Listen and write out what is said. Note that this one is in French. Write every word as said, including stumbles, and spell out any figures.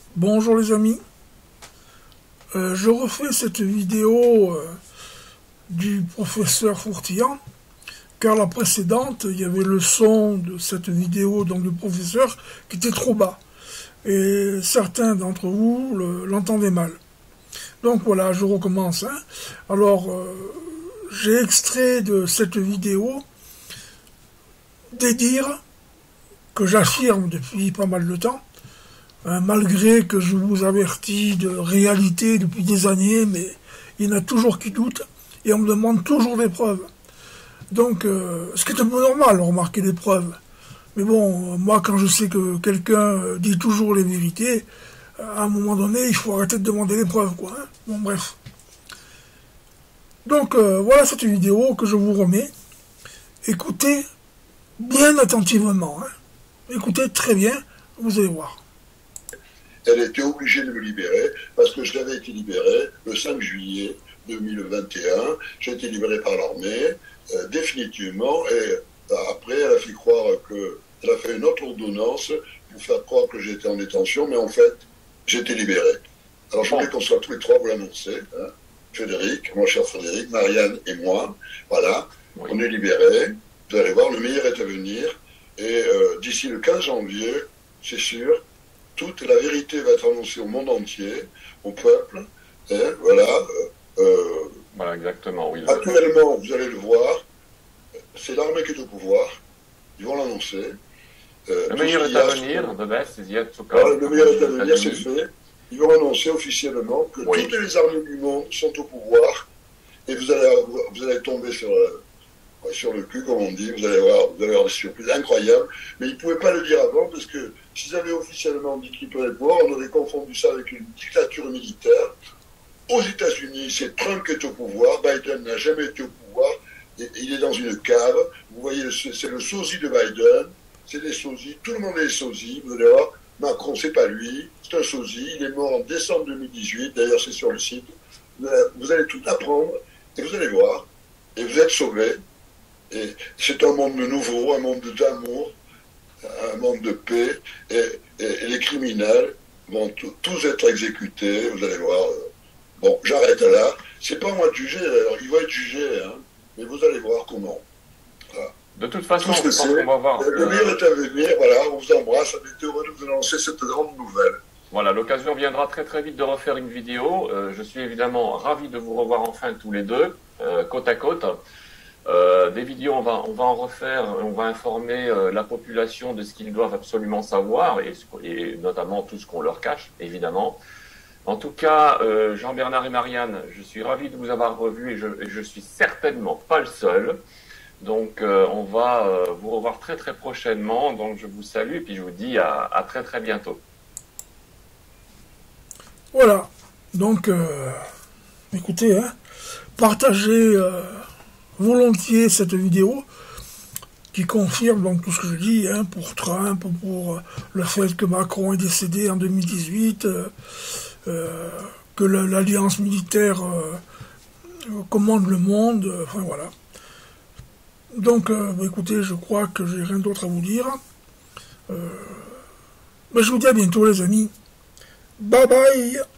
Bonjour les amis, euh, je refais cette vidéo euh, du professeur Fourtillant, car la précédente, il y avait le son de cette vidéo donc du professeur qui était trop bas, et certains d'entre vous l'entendaient mal. Donc voilà, je recommence. Hein. Alors, euh, j'ai extrait de cette vidéo des dires que j'affirme depuis pas mal de temps, hein, malgré que je vous avertis de réalité depuis des années, mais il y en a toujours qui doutent, et on me demande toujours des preuves. Donc, euh, ce qui est un peu normal, remarquer des preuves. Mais bon, moi, quand je sais que quelqu'un dit toujours les vérités, à un moment donné, il faut arrêter de demander les preuves, quoi. Hein. Bon, bref. Donc, euh, voilà cette vidéo que je vous remets. Écoutez bien attentivement. Hein. Écoutez très bien, vous allez voir. Elle était obligée de me libérer parce que je l'avais été libéré le cinq juillet deux mille vingt et un. J'ai été libéré par l'armée, euh, définitivement, et euh, après, elle a fait croire que... Elle a fait une autre ordonnance pour faire croire que j'étais en détention, mais en fait, j'étais libéré. Alors, je voulais qu'on soit tous les trois, vous l'annoncer, hein. Frédéric, mon cher Frédéric, Marianne et moi, voilà, oui. On est libérés. Vous allez voir, le meilleur est à venir. Et euh, d'ici le quinze janvier, c'est sûr, toute la vérité va être annoncée au monde entier, au peuple. Hein, voilà. Euh, voilà, exactement. Oui, actuellement, vous allez le voir, c'est l'armée qui est au pouvoir. Ils vont l'annoncer. Euh, le meilleur est à venir, the best is yet to come. Voilà, le meilleur est à venir, c'est fait. Ils vont annoncer officiellement que oui. Toutes les armées du monde sont au pouvoir et vous allez, vous allez tomber sur, sur le cul, comme on dit, vous allez avoir, vous allez avoir des surprises incroyables. Mais ils ne pouvaient pas le dire avant parce que s'ils avaient officiellement dit qu'ils prenaient le pouvoir, on aurait confondu ça avec une dictature militaire. Aux États-Unis, c'est Trump qui est au pouvoir, Biden n'a jamais été au pouvoir, et il est dans une cave. Vous voyez, c'est le sosie de Biden, c'est des sosies, tout le monde est des sosies, vous allez voir. Macron, c'est pas lui, c'est un sosie, il est mort en décembre deux mille dix-huit, d'ailleurs c'est sur le site. Vous allez tout apprendre, et vous allez voir, et vous êtes sauvés. Et c'est un monde nouveau, un monde d'amour, un monde de paix, et, et, et les criminels vont tous être exécutés, vous allez voir. Bon, j'arrête là. C'est pas moi de juger, alors ils vont être jugés, hein, mais vous allez voir comment. Voilà. De toute façon, je pense qu'on va voir. Le meilleur est à venir, voilà, on vous embrasse, on est heureux de vous annoncer cette grande nouvelle. Voilà, l'occasion viendra très très vite de refaire une vidéo. Euh, je suis évidemment ravi de vous revoir enfin tous les deux, euh, côte à côte. Euh, des vidéos, on va, on va en refaire, on va informer euh, la population de ce qu'ils doivent absolument savoir, et, et notamment tout ce qu'on leur cache, évidemment. En tout cas, euh, Jean-Bernard et Marianne, je suis ravi de vous avoir revus, et je, et je suis certainement pas le seul. Donc, euh, on va euh, vous revoir très très prochainement. Donc, je vous salue et puis je vous dis à, à très très bientôt. Voilà. Donc, euh, écoutez, hein, partagez euh, volontiers cette vidéo qui confirme donc tout ce que je dis hein, pour Trump, pour le fait que Macron est décédé en deux mille dix-huit, euh, euh, que l'alliance militaire euh, commande le monde. Euh, enfin voilà. Donc, euh, bah, écoutez, je crois que j'ai rien d'autre à vous dire. Euh, bah, je vous dis à bientôt, les amis. Bye bye.